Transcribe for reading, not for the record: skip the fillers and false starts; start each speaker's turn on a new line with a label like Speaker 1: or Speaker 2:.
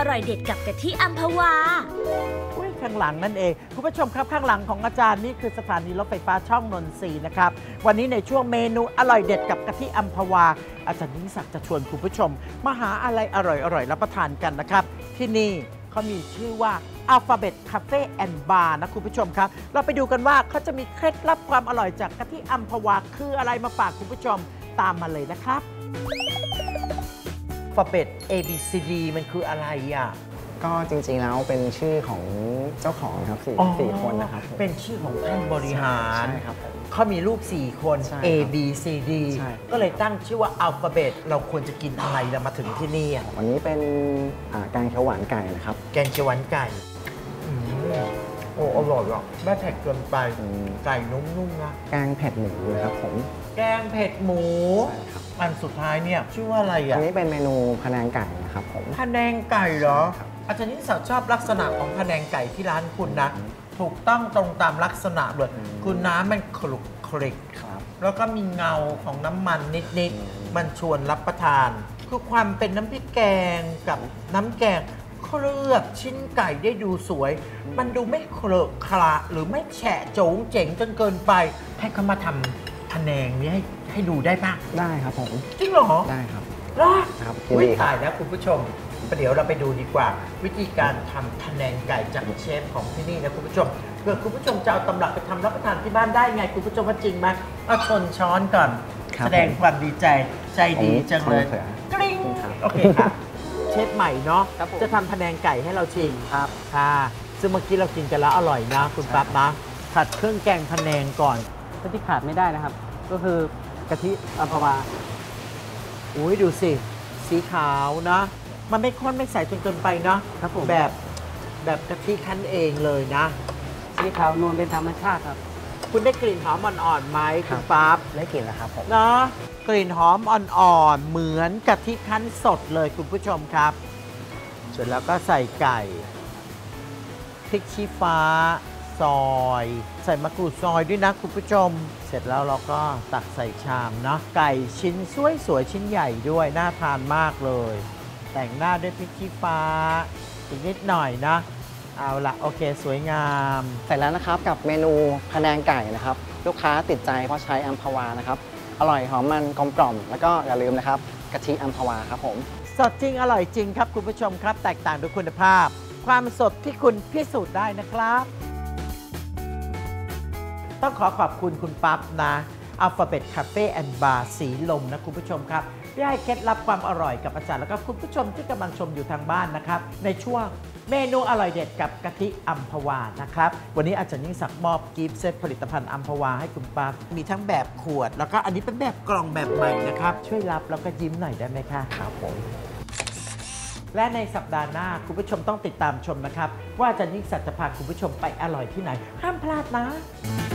Speaker 1: อร่อยเด็ดกับกะทิอัมพวา
Speaker 2: ข้างหลังนั่นเองคุณผู้ชมครับข้างหลังของอาจารย์นี่คือสถานีรถไฟฟ้าช่องนนทรีย์นะครับวันนี้ในช่วงเมนูอร่อยเด็ดกับกะทิอัมพวาอาจารย์ยิ่งศักดิ์จะชวนคุณผู้ชมมาหาอะไรอร่อยรับประทานกันนะครับที่นี่เขามีชื่อว่าอัลฟาเบตคาเฟ่แอนด์บาร์นะคุณผู้ชมครับเราไปดูกันว่าเขาจะมีเคล็ดลับความอร่อยจากกะทิอัมพวาคืออะไรมาฝากคุณผู้ชมตามมาเลยนะครับอัลฟาเบต ABCD มันคืออะไรอ่ะ
Speaker 3: ก็จริงๆแล้วเป็นชื่อของเจ้าของครับสี่คนนะครับ
Speaker 2: เป็นชื่อของท่านบริหาร
Speaker 3: ใช่ครับ
Speaker 2: เขามีลูก4 คน A B C D ก็เลยตั้งชื่อว่าอัลฟาเบตเราควรจะกินอะไรเรามาถึงที่นี่
Speaker 3: วันนี้เป็นแกงเขียวหวานไก่นะครับ
Speaker 2: แกงเขียวหวานไก่โอ้อร่อยอ่ะไม่เผ็ดเกินไปไก่นุ่มๆนะ
Speaker 3: แกงเผ็ดหมูนะครับผม
Speaker 2: แกงเผ็ดหมูอันสุดท้ายเนี่ยชื่อว่าอะไรอ่ะ
Speaker 3: อันนี้เป็นเมนูพะแนงไก่นะครับผม
Speaker 2: พะแนงไก่เหรออาจารย์นิสสักชอบลักษณะของพะแนงไก่ที่ร้านคุณนะถูกต้องตรงตามลักษณะเลยคือน้ำมันคลุกคลิกแล้วก็มีเงาของน้ำมันนิดๆมันชวนรับประทานคือความเป็นน้ำพริกแกงกับน้ำแกงเคลือบชิ้นไก่ได้ดูสวยมันดูไม่เคลอะคละหรือไม่แฉะโจ๋งเจ๋งจนเกินไปให้เขามาทำพะแนงนี้ให้ดูได้ปะ
Speaker 3: ได้ครับผม
Speaker 2: จริงเหรอ
Speaker 3: ได้ครับ
Speaker 2: ครับถ่ายแล้วคุณผู้ชมเดี๋ยวเราไปดูดีกว่าวิธีการทำพะแนงไก่จากเชฟของที่นี่นะคุณผู้ชมเผื่อคุณผู้ชมจะเอาตำรับไปทำรับประทานที่บ้านได้ไงคุณผู้ชมว่าจริงไหมเอาชนช้อนก่อนแสดงความดีใจดีจังเลยกริ๊งโอเคค่ะเชฟใหม่เนาะจะทำพะแนงไก่ให้เราชิมครับค่ะซึ่งเมื่อกี้เรากินกันแล้วอร่อยนะคุณปั๊บนะผัดเครื่องแกงพะแนงก่อน
Speaker 4: ที่ขาดไม่ได้นะครับก็คือกะทิอัมพวา
Speaker 2: อุ้ยดูสิสีขาวนะมันไม่ข้นไม่ใสจนเกินไปนะครับผมแบบกะทิคั้นเองเลยนะ
Speaker 4: สีขาวนวลเป็นธรรมชาติครับ
Speaker 2: คุณได้กลิ่นหอมอ่อนๆไหมคุณปั๊บ
Speaker 3: ได้กลิ่นแล้วครับผม
Speaker 2: เนาะกลิ่นหอมอ่อนๆเหมือนกะทิคั้นสดเลยคุณผู้ชมครับเสร็จแล้วก็ใส่ไก่พริกชี้ฟ้าซอยใส่มะกรูดซอยด้วยนะคุณผู้ชมเสร็จแล้วเราก็ตักใส่ชามเนาะไก่ชิ้นสวยชิ้นใหญ่ด้วยน่าทานมากเลยแต่งหน้าด้วยพริกชี้ฟ้าอีกนิดหน่อยนะเอาละโอเคสวยงาม
Speaker 3: เสร็จแล้วนะครับกับเมนูพะแนงไก่นะครับลูกค้าติดใจเพราะใช้อัมพวานะครับอร่อยหอมมันกลมกล่อมแล้วก็อย่าลืมนะครับกะทิอัมพวาครับผม
Speaker 2: สดจริงอร่อยจริงครับคุณผู้ชมครับแตกต่างด้วยคุณภาพความสดที่คุณพิสูจน์ได้นะครับต้องขอบคุณคุณปั๊บนะอัลฟาเบตคาเฟ่แอนด์บาร์สีลมนะคุณผู้ชมครับที่ให้เคล็ดลับความอร่อยกับอาจารย์แล้วก็คุณผู้ชมที่กำลังชมอยู่ทางบ้านนะครับในช่วงเมนูอร่อยเด็ดกับกะทิอัมพวานะครับวันนี้อาจารย์ยิ่งศักดิ์มอบกิฟต์เซตผลิตภัณฑ์อัมพวาให้คุณปั๊บมีทั้งแบบขวดแล้วก็อันนี้เป็นแบบกล่องแบบใหม่นะครับช่วยรับแล้วก็ยิ้มหน่อยได้ไหมคะ
Speaker 3: ครับผม
Speaker 2: และในสัปดาห์หน้าคุณผู้ชมต้องติดตามชมนะครับว่าอาจารย์ยิ่งศักดิ์จะพาคุณผู้ชมไปอร่อยที่ไหนห้ามพลาดนะ